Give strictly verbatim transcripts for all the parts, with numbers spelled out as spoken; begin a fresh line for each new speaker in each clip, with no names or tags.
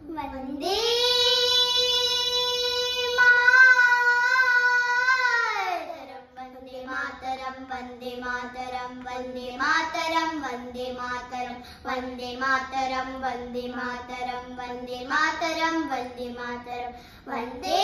वंदे मातरम वंदे मातरम वंदे मातरम वंदे मातरम वंदे मातरम वंदे मातरम वंदे मातरम वंदे मातरम वंदे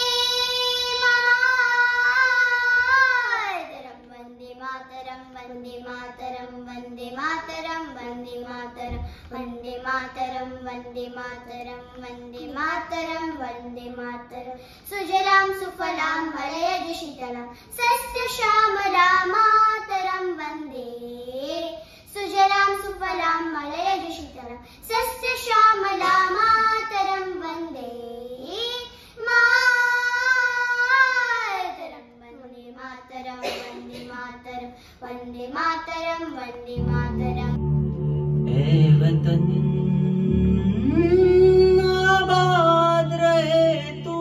मातरम वंदे मातरम वंदे मातरम वंदे मातरम वंदे मातरम वंदे मातरम वंदे मातरम वंदे मातरम सुजलाम सुफलाम मलयज शीतलाम सस्य श्यामलाम मातरम वंदे सुजलाम सुफलाम मलयज शीतलाम सस्य श्यामलाम मातरम वंदे मातरम वंदे मातरम वंदे मातरम वंदे मातरम वंदे मातरम।
ए वतन आबाद रहे तू,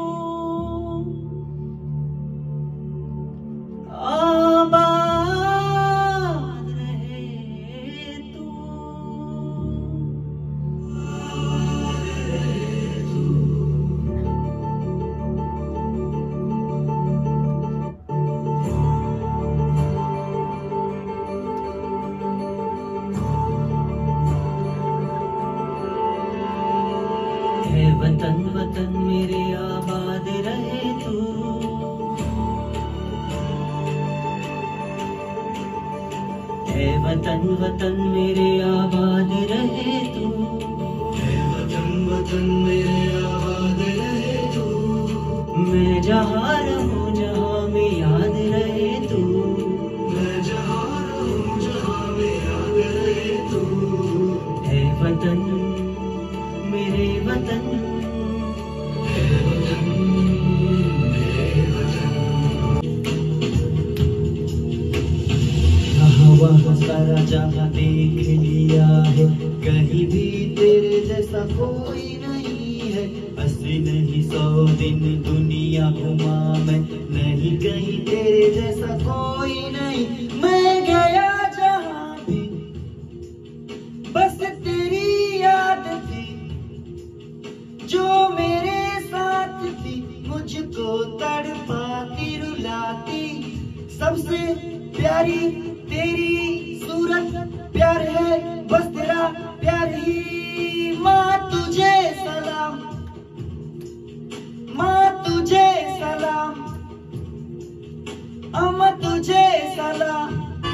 आबाद रहे तू, वतन वतन मेरे आबाद रहे तू, है वतन वतन मेरे आबाद रहे तू, है वतन वतन मेरे आबाद रहे तू, मैं जहाँ रहूँ जहाँ में याद रहे तू, मैं जहाँ रहूँ जहाँ में याद रहे तू, है वतन मेरे वतन, है वतन मेरे वतन। वहाँ सारा जहाँ देख लिया है, कहीं भी तेरे जैसा कोई नहीं है। अस्सी नहीं सौ दिन दुनिया घुमा मैं, नहीं कहीं तेरे जैसा कोई नहीं। मैं गया जहाँ भी बस तेरी याद थी, जो मेरे साथ थी मुझको तड़पाती रुलाती। सबसे प्यारी तेरी सूरत, प्यार है बस तेरा प्यार ही। माँ तुझे सलाम, माँ तुझे सलाम, अम्मा तुझे सलाम।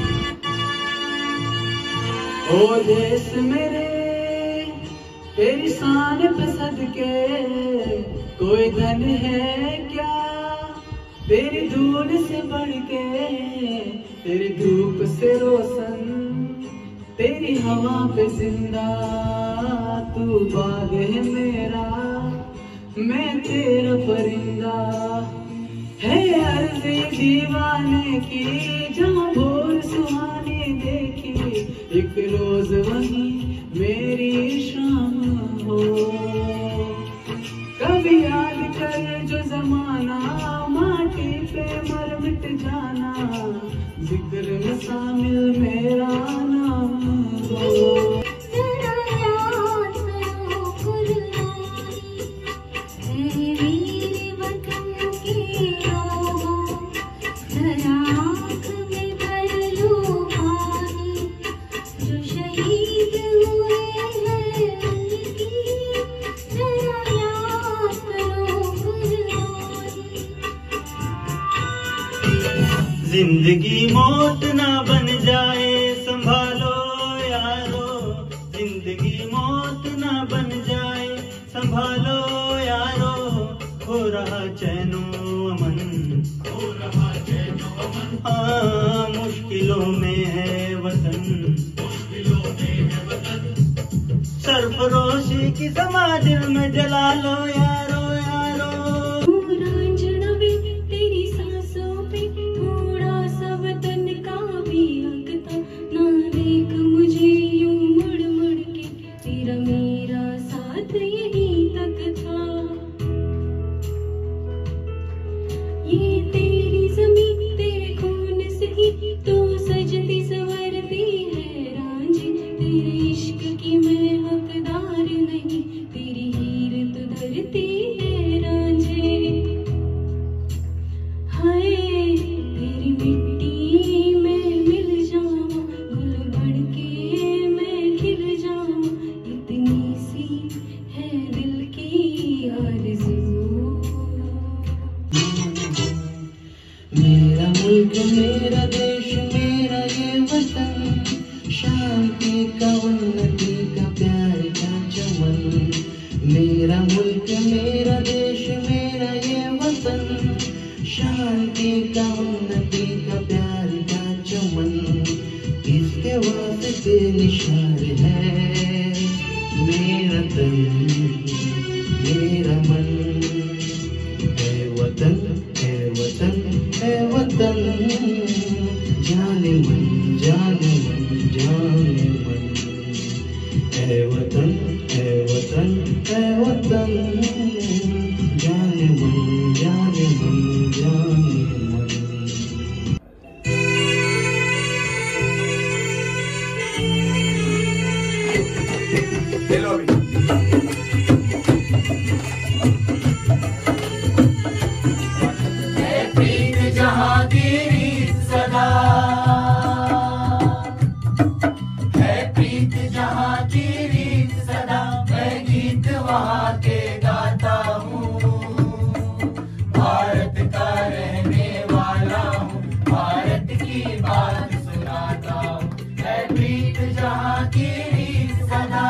ओ देश मेरे तेरी शान पे सदके, कोई धन है क्या तेरी धूल से बढ़ के। तेरी धूप से रोशन, तेरी हवा पे जिंदा, तू बाग है मेरा, मैं तेरा परिंदा। है अर्ज़ी दीवाने की, जहाँ भोर सुहानी देखी, एक रोज वही मेरी शाम हो। कभी याद कर जो जमाना, माटी पे मर मिट जाना, जिक्र में शामिल मेरा नाम हो। जिंदगी मौत ना बन जाए संभालो यारो, जिंदगी मौत ना बन जाए संभालो यारो। हो रहा चैनो अमन, हो रहा चैनो अमन, हाँ मुश्किलों में है वतन, मुश्किलों में है वतन। सरफरोशी की समा दिल में जला लो यारो यारो।
ये तेरी ज़मीं तेरे खून से ही तो सजती संवरती है रांझी। तेरे इश्क की मैं हकदार नहीं, तेरी हीर
मेरा मुल्क मेरा देश मेरा ये वतन, शांति का उन्नति का प्यार का चमन, इसके वास्ते निशान है मेरा तन मेरा मन। है वतन है वतन है वतन, जाने मन जाने मन जाने मन। है वतन है वतन है वतन, जाने मन जाने मन जाने मन।
हेलो अभी प्रीत जहाँ की रीत सदा है, प्रीत जहाँ की रीत सदा, मैं गीत वहाँ के गाता हूँ। भारत का रहने वाला हूँ, भारत की बात सुनाता हूँ। है प्रीत जहाँ की रीत सदा।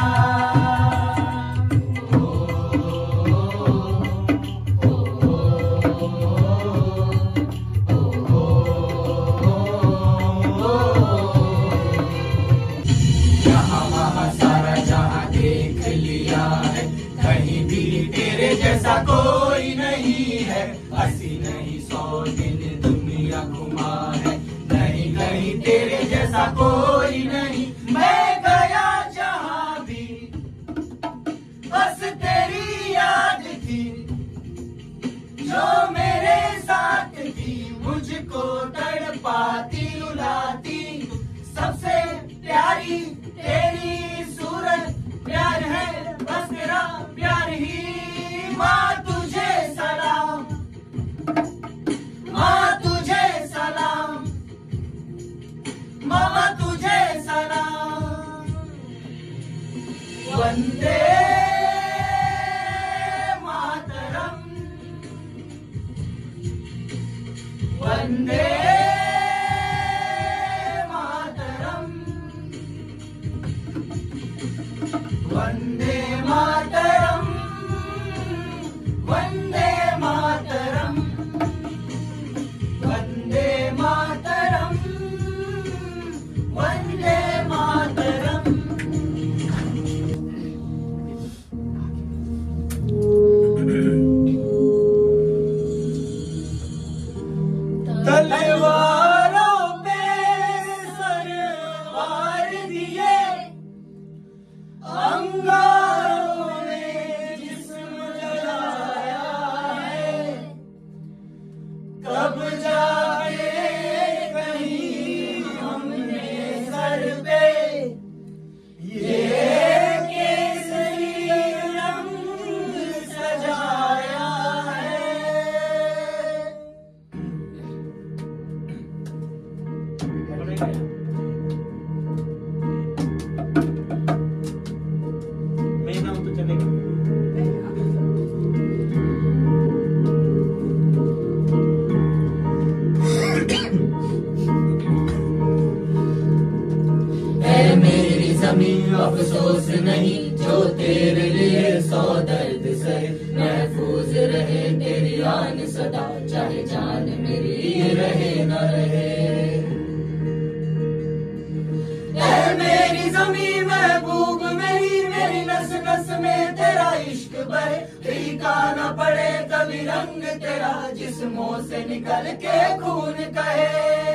जैसा कोई नहीं है, अस्सी नहीं सौ दिन दुनिया घुमा है, नहीं कहीं तेरे जैसा कोई नहीं। मैं गया जहाँ भी बस तेरी याद थी, जो मेरे साथ थी मुझको तड़पाती रुलाती। सबसे प्यारी तेरी सूरत, प्यार है बस तेरा प्यार ही। माँ तुझे सलाम, माँ तुझे सलाम, मामा तुझे सलाम। वंदे मातरम, वंदे मातरम, वंदे मातरम, वंदे मातरम, वंदे मातरम, वंदे मातरम। तलवारों पे सरवार दिए, अंगारों में जिस्म जलाया है। कब जाके कहीं हमने सर पे ये केसरी रंग सजाया है।
मैं ना हूं तो चलेगा।
ऐ मेरी ज़मीं अफसोस नहीं, जो तेरे लिए सौ दर्द सहे। महफूज रहे तेरी आन सदा, चाहे जान मेरी रहे न रहे। ऐ मेरी ज़मीं महबूब मेरी, मेरी नस नस में तेरा इश्क बहे। फीका न पड़े कभी रंग तेरा, जिस्मों से निकल के खून कहे।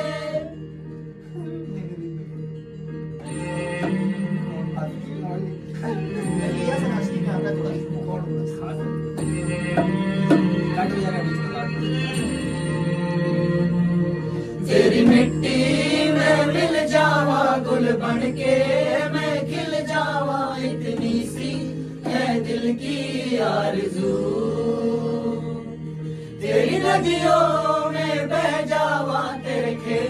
तेरी मिट्टी में मिल जावा गुल बन के, मैं खिल जावा इतनी सी है दिल की आरज़ू। तेरी नदियों में बह जावा, तेरे खेत